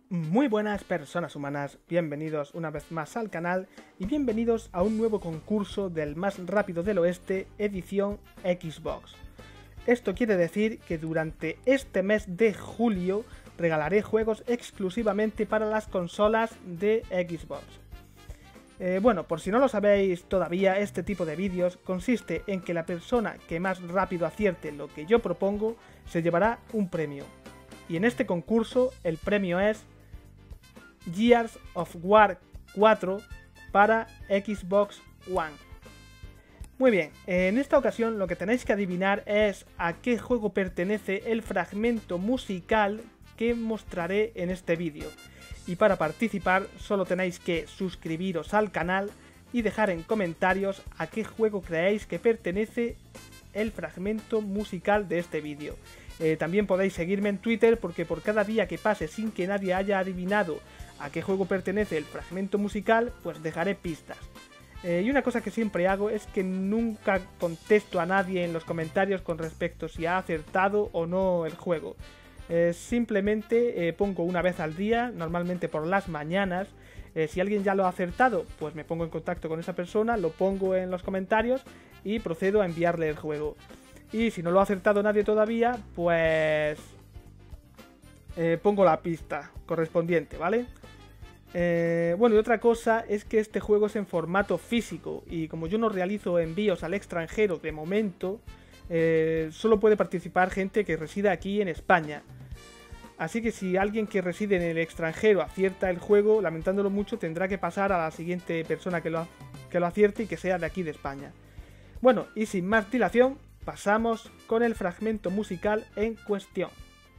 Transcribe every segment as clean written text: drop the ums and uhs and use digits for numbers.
Muy buenas personas humanas, bienvenidos una vez más al canal y bienvenidos a un nuevo concurso del más rápido del oeste, edición Xbox. Esto quiere decir que durante este mes de julio regalaré juegos exclusivamente para las consolas de Xbox. Bueno, por si no lo sabéis todavía, este tipo de vídeos consiste en que la persona que más rápido acierte lo que yo propongo se llevará un premio. Y en este concurso el premio es Gears of War 4 para Xbox One. Muy bien, en esta ocasión lo que tenéis que adivinar es a qué juego pertenece el fragmento musical que mostraré en este vídeo. Y para participar solo tenéis que suscribiros al canal y dejar en comentarios a qué juego creéis que pertenece el fragmento musical de este vídeo. También podéis seguirme en Twitter porque por cada día que pase sin que nadie haya adivinado a qué juego pertenece el fragmento musical, pues dejaré pistas. Y una cosa que siempre hago es que nunca contesto a nadie en los comentarios con respecto si ha acertado o no el juego. Simplemente pongo una vez al día, normalmente por las mañanas. Si alguien ya lo ha acertado, pues me pongo en contacto con esa persona, lo pongo en los comentarios y procedo a enviarle el juego. Y si no lo ha acertado nadie todavía, pues pongo la pista correspondiente, ¿vale? Bueno, y otra cosa es que este juego es en formato físico y como yo no realizo envíos al extranjero de momento, solo puede participar gente que resida aquí en España. Así que si alguien que reside en el extranjero acierta el juego, lamentándolo mucho, tendrá que pasar a la siguiente persona que lo acierte y que sea de aquí de España. Bueno, y sin más dilación, pasamos con el fragmento musical en cuestión.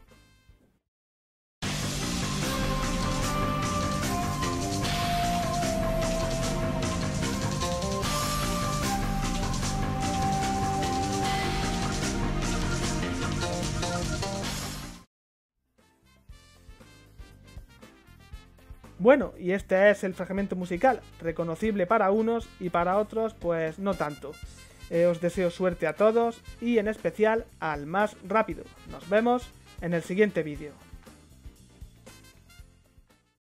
Bueno, y este es el fragmento musical, reconocible para unos y para otros pues no tanto. Os deseo suerte a todos y en especial al más rápido. Nos vemos en el siguiente vídeo.